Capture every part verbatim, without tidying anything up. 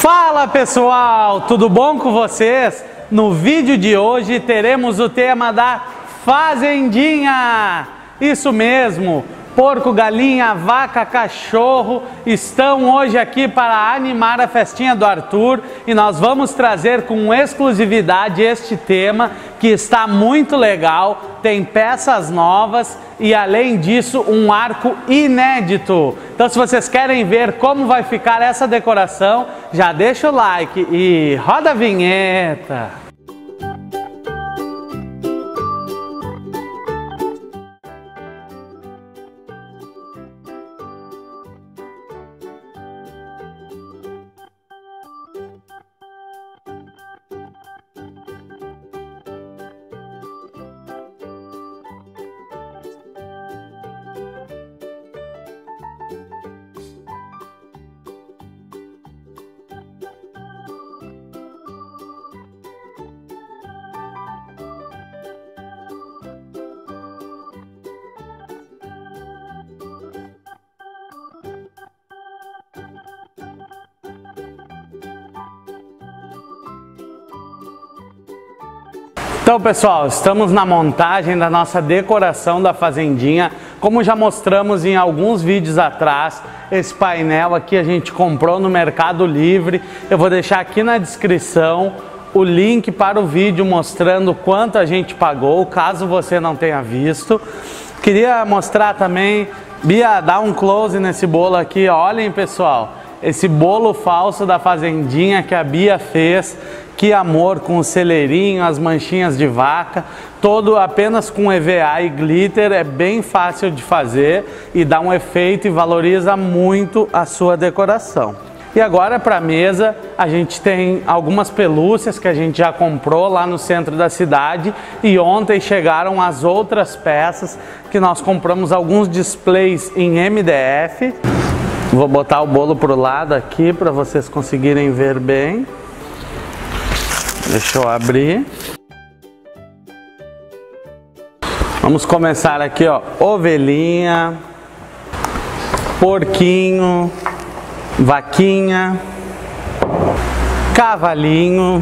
Fala pessoal, tudo bom com vocês? No vídeo de hoje teremos o tema da fazendinha. Isso mesmo, porco, galinha, vaca, cachorro estão hoje aqui para animar a festinha do Arthur e nós vamos trazer com exclusividade este tema que está muito legal, tem peças novas e além disso um arco inédito. Então se vocês querem ver como vai ficar essa decoração, já deixa o like e roda a vinheta. Então pessoal, estamos na montagem da nossa decoração da fazendinha. Como já mostramos em alguns vídeos atrás, esse painel aqui a gente comprou no Mercado Livre. Eu vou deixar aqui na descrição o link para o vídeo mostrando quanto a gente pagou, caso você não tenha visto. Queria mostrar também, Bia, dá um close nesse bolo aqui, olhem pessoal, esse bolo falso da fazendinha que a Bia fez. Que amor, com o celeirinho, as manchinhas de vaca, todo apenas com E V A e glitter, é bem fácil de fazer e dá um efeito e valoriza muito a sua decoração. E agora para a mesa a gente tem algumas pelúcias que a gente já comprou lá no centro da cidade e ontem chegaram as outras peças que nós compramos, alguns displays em M D F. Vou botar o bolo pro lado aqui para vocês conseguirem ver bem. Deixa eu abrir. Vamos começar aqui, ó, ovelhinha, porquinho, vaquinha, cavalinho.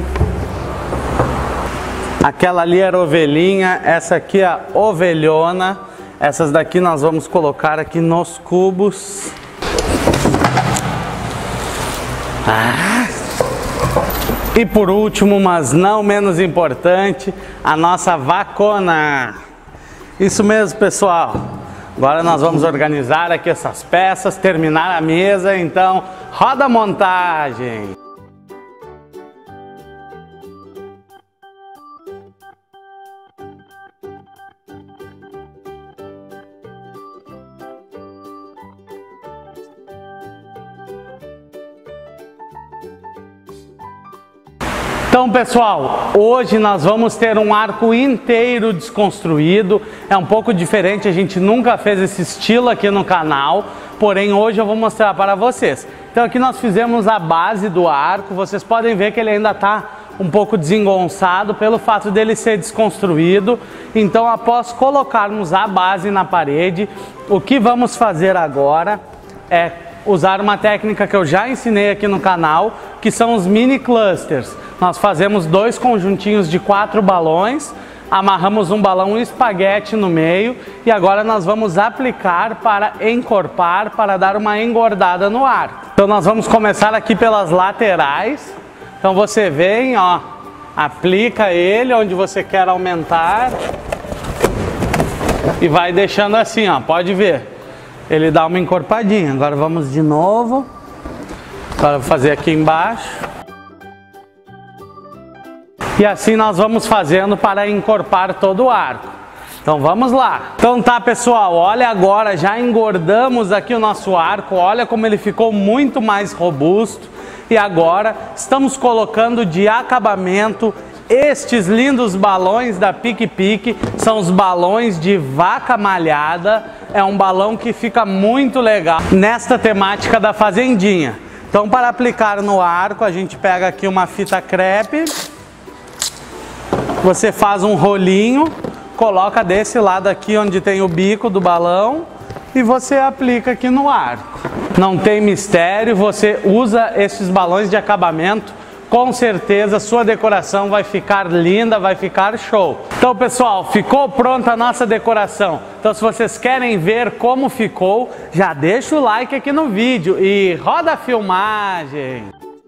Aquela ali era ovelhinha, essa aqui é a ovelhona. Essas daqui nós vamos colocar aqui nos cubos. Ah! E por último, mas não menos importante, a nossa vacona. Isso mesmo, pessoal. Agora nós vamos organizar aqui essas peças, terminar a mesa, então roda a montagem. Então pessoal, hoje nós vamos ter um arco inteiro desconstruído, é um pouco diferente, a gente nunca fez esse estilo aqui no canal, porém hoje eu vou mostrar para vocês. Então aqui nós fizemos a base do arco, vocês podem ver que ele ainda está um pouco desengonçado pelo fato dele ser desconstruído. Então após colocarmos a base na parede, o que vamos fazer agora é usar uma técnica que eu já ensinei aqui no canal, que são os mini clusters. Nós fazemos dois conjuntinhos de quatro balões, amarramos um balão espaguete no meio e agora nós vamos aplicar para encorpar, para dar uma engordada no arco. Então nós vamos começar aqui pelas laterais. Então você vem, ó, aplica ele onde você quer aumentar e vai deixando assim, ó, pode ver. Ele dá uma encorpadinha. Agora vamos de novo. Agora vou fazer aqui embaixo. E assim nós vamos fazendo para encorpar todo o arco. Então vamos lá. Então tá pessoal, olha agora, já engordamos aqui o nosso arco. Olha como ele ficou muito mais robusto. E agora estamos colocando de acabamento estes lindos balões da Pique Pique. São os balões de vaca malhada. É um balão que fica muito legal nesta temática da fazendinha. Então para aplicar no arco a gente pega aqui uma fita crepe. Você faz um rolinho, coloca desse lado aqui onde tem o bico do balão e você aplica aqui no arco. Não tem mistério, você usa esses balões de acabamento, com certeza sua decoração vai ficar linda, vai ficar show. Então pessoal, ficou pronta a nossa decoração. Então se vocês querem ver como ficou, já deixa o like aqui no vídeo e roda a filmagem.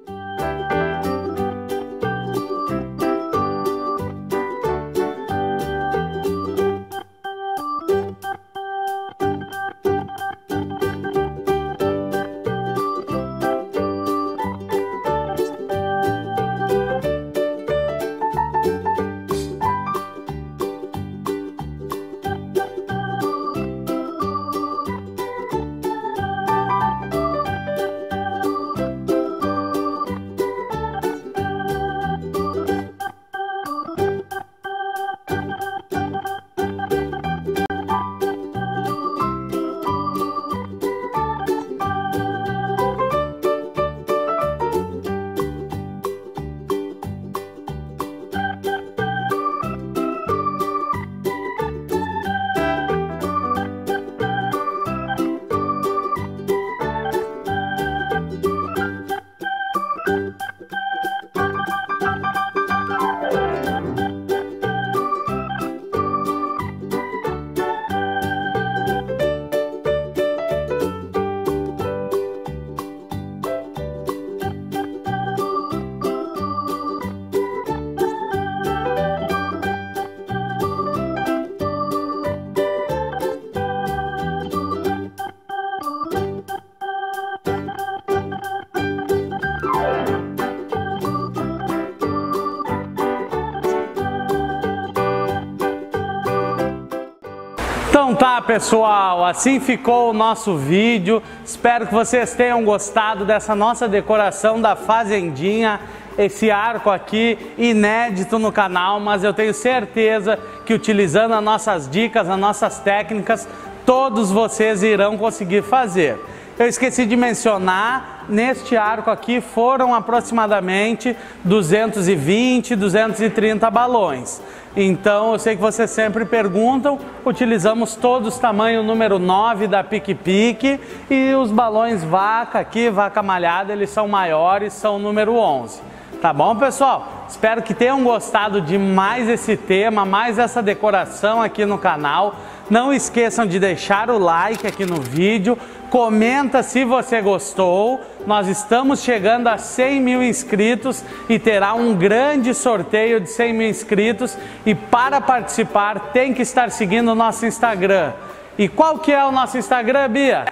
Então tá pessoal, assim ficou o nosso vídeo, espero que vocês tenham gostado dessa nossa decoração da fazendinha, esse arco aqui inédito no canal, mas eu tenho certeza que utilizando as nossas dicas, as nossas técnicas, todos vocês irão conseguir fazer. Eu esqueci de mencionar, neste arco aqui foram aproximadamente duzentos e vinte, duzentos e trinta balões. Então eu sei que vocês sempre perguntam, utilizamos todos tamanho número nove da Pique-Pique e os balões vaca aqui, vaca malhada, eles são maiores, são número onze. Tá bom, pessoal? Espero que tenham gostado de mais esse tema, mais essa decoração aqui no canal. Não esqueçam de deixar o like aqui no vídeo, comenta se você gostou. Nós estamos chegando a cem mil inscritos e terá um grande sorteio de cem mil inscritos. E para participar tem que estar seguindo o nosso Instagram. E qual que é o nosso Instagram, Bia?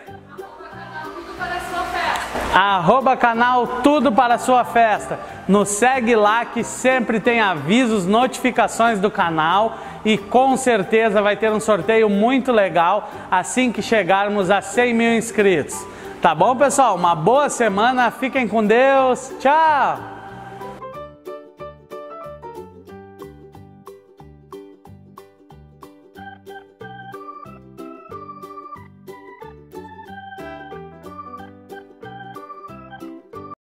Arroba canal Tudo para a Sua Festa. Nos segue lá que sempre tem avisos, notificações do canal e com certeza vai ter um sorteio muito legal assim que chegarmos a cem mil inscritos. Tá bom, pessoal? Uma boa semana, fiquem com Deus, tchau!